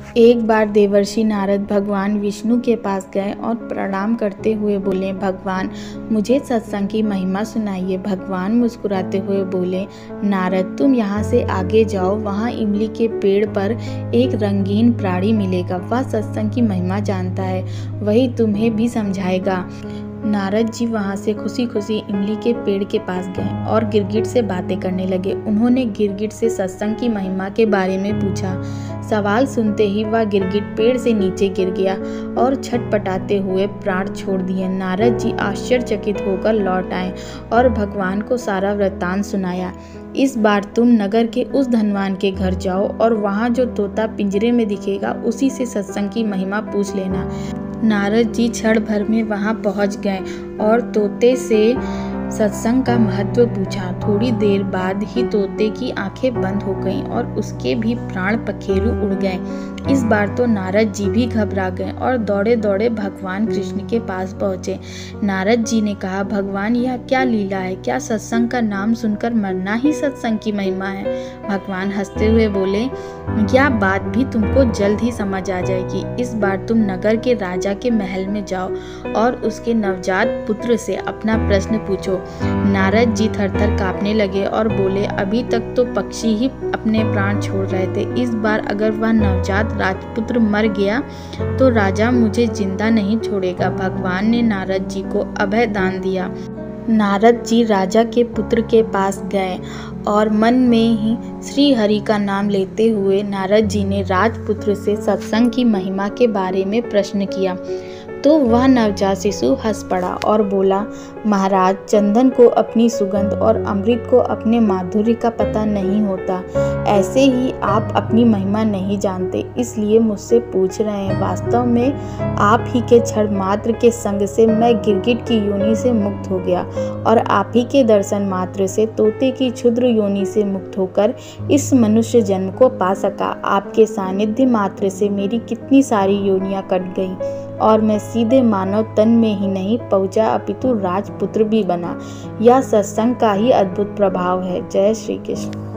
एक बार देवर्षि नारद भगवान विष्णु के पास गए और प्रणाम करते हुए बोले, भगवान मुझे सत्संग की महिमा सुनाइए। भगवान मुस्कुराते हुए बोले, नारद तुम यहाँ से आगे जाओ, वहाँ इमली के पेड़ पर एक रंगीन प्राणी मिलेगा। वह सत्संग की महिमा जानता है, वही तुम्हें भी समझाएगा। नारद जी वहाँ से खुशी खुशी इमली के पेड़ के पास गए और गिरगिट से बातें करने लगे। उन्होंने गिरगिट से सत्संग की महिमा के बारे में पूछा। सवाल सुनते ही वह गिरगिट पेड़ से नीचे गिर गया और छटपटाते हुए प्राण छोड़ दिए। नारद जी आश्चर्यचकित होकर लौट आए और भगवान को सारा वृत्तांत सुनाया। इस बार तुम नगर के उस धनवान के घर जाओ और वहाँ जो तोता पिंजरे में दिखेगा उसी से सत्संग की महिमा पूछ लेना। नारद जी क्षण भर में वहां पहुंच गए और तोते से सत्संग का महत्व पूछा। थोड़ी देर बाद ही तोते की आंखें बंद हो गईं और उसके भी प्राण पखेरु उड़ गए। इस बार तो नारद जी भी घबरा गए और दौड़े दौड़े भगवान कृष्ण के पास पहुंचे। नारद जी ने कहा, भगवान यह क्या लीला है? क्या सत्संग का नाम सुनकर मरना ही सत्संग की महिमा है? भगवान हंसते हुए बोले, यह बात भी तुमको जल्द ही समझ आ जाएगी। इस बार तुम नगर के राजा के महल में जाओ और उसके नवजात पुत्र से अपना प्रश्न पूछो। नारद जी थरथर कांपने लगे और बोले, अभी तक तो पक्षी ही अपने प्राण छोड़ रहे थे, इस बार अगर वह नवजात राजपुत्र मर गया तो राजा मुझे जिंदा नहीं छोड़ेगा। भगवान ने नारद जी को अभय दान दिया। नारद जी राजा के पुत्र के पास गए और मन में ही श्री हरि का नाम लेते हुए नारद जी ने राजपुत्र से सत्संग की महिमा के बारे में प्रश्न किया। तो वह नवजात शिशु हंस पड़ा और बोला, महाराज चंदन को अपनी सुगंध और अमृत को अपने माधुर्य का पता नहीं होता, ऐसे ही आप अपनी महिमा नहीं जानते, इसलिए मुझसे पूछ रहे हैं। वास्तव में आप ही के क्षण मात्र के संग से मैं गिरगिट की योनि से मुक्त हो गया और आप ही के दर्शन मात्र से तोते की क्षुद्र योनि से मुक्त होकर इस मनुष्य जन्म को पा सका। आपके सानिध्य मात्र से मेरी कितनी सारी योनियां कट गई और मैं सीधे मानव तन में ही नहीं पहुंचा अपितु राजपुत्र भी बना। यह सत्संग का ही अद्भुत प्रभाव है। जय श्री कृष्ण।